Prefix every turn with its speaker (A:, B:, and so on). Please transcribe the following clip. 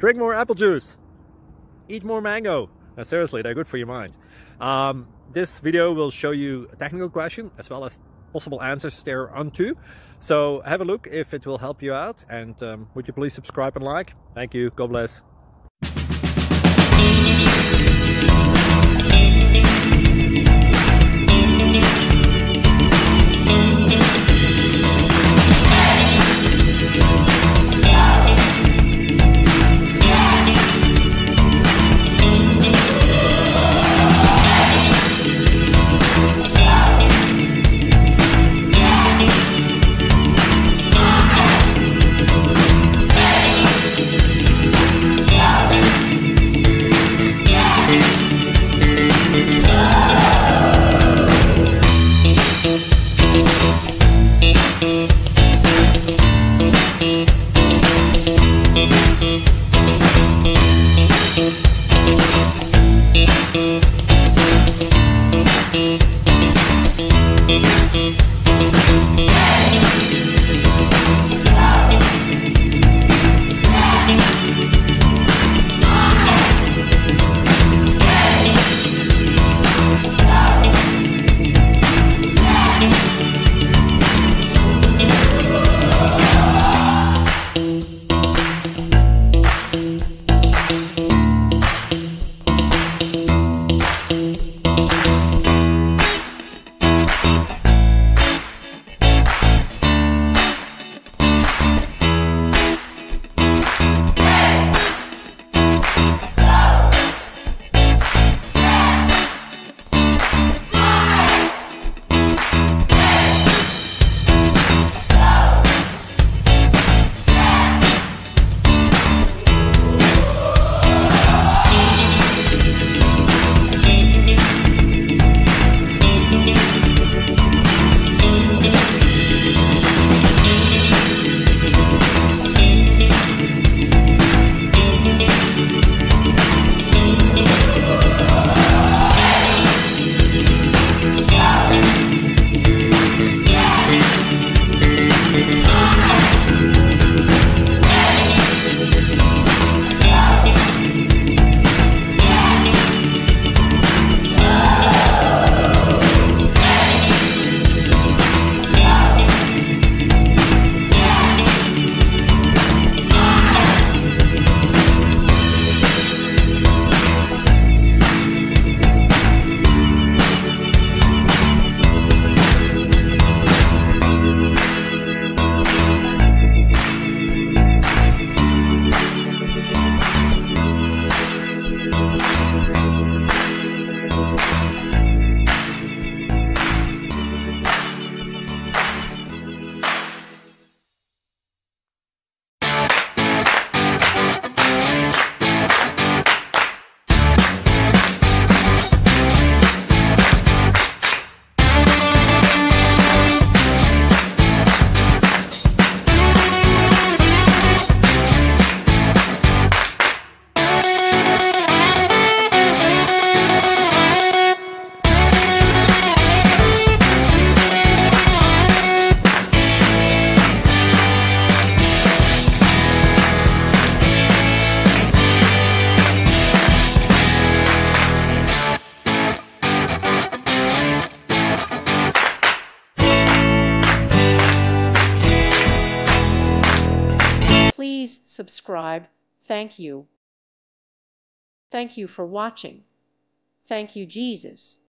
A: Drink more apple juice. Eat more mango. No, seriously, they're good for your mind. This video will show you a technical question as well as possible answers thereunto. So have a look if it will help you out, and would you please subscribe and like? Thank you. God bless.
B: Please subscribe. Thank you. Thank you for watching. Thank you, Jesus.